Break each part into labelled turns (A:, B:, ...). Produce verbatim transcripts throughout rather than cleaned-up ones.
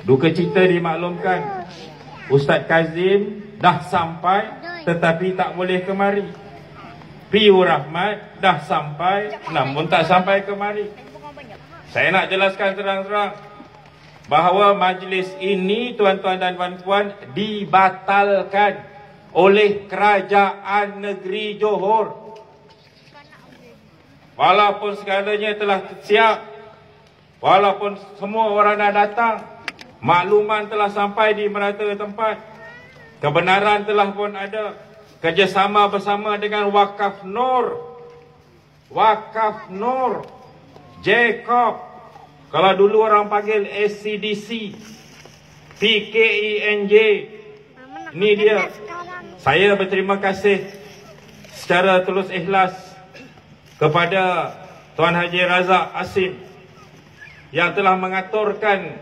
A: Duka cita dimaklumkan, Ustaz Kazim dah sampai tetapi tak boleh kemari. Piur Rahmat dah sampai namun tak sampai kemari. Saya nak jelaskan terang-terang bahawa majlis ini, tuan-tuan dan puan-puan, dibatalkan oleh kerajaan negeri Johor. Walaupun segalanya telah siap, walaupun semua orang dah datang, makluman telah sampai di merata tempat, kebenaran telah pun ada, kerjasama bersama dengan Wakaf Nur, Wakaf Nur, Jacob, kalau dulu orang panggil S C D C, P K I N J. Ini dia. Saya berterima kasih secara tulus ikhlas kepada Tuan Haji Razak Asim yang telah mengaturkan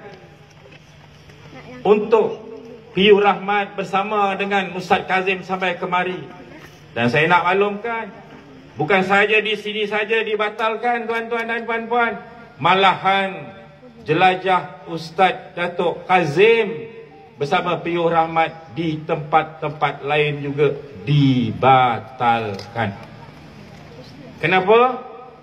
A: untuk Piur Rahmat bersama dengan Ustaz Kazim sampai kemari. Dan saya nak maklumkan, bukan saja di sini saja dibatalkan, tuan-tuan dan puan-puan, malahan jelajah Ustaz Datuk Kazim bersama Piur Rahmat di tempat-tempat lain juga dibatalkan. Kenapa?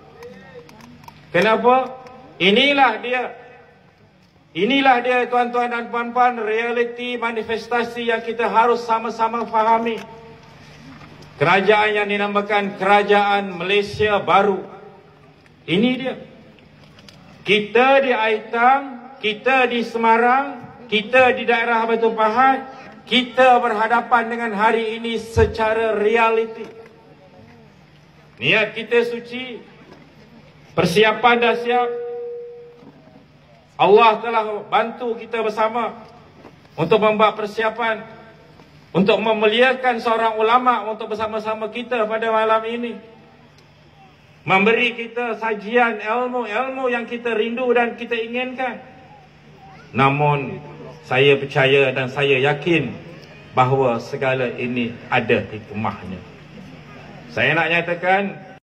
A: Kenapa? Inilah dia. Inilah dia, tuan-tuan dan puan-puan, realiti manifestasi yang kita harus sama-sama fahami. Kerajaan yang dinamakan Kerajaan Malaysia Baru. Ini dia. Kita di Aitam, kita di Semarang, kita di daerah Batu Pahat, kita berhadapan dengan hari ini secara realiti. Niat kita suci, persiapan dah siap. Allah telah bantu kita bersama untuk membuat persiapan, untuk memuliakan seorang ulama untuk bersama-sama kita pada malam ini, memberi kita sajian ilmu-ilmu yang kita rindu dan kita inginkan. Namun saya percaya dan saya yakin bahawa segala ini ada hikmahnya. Saya nak nyatakan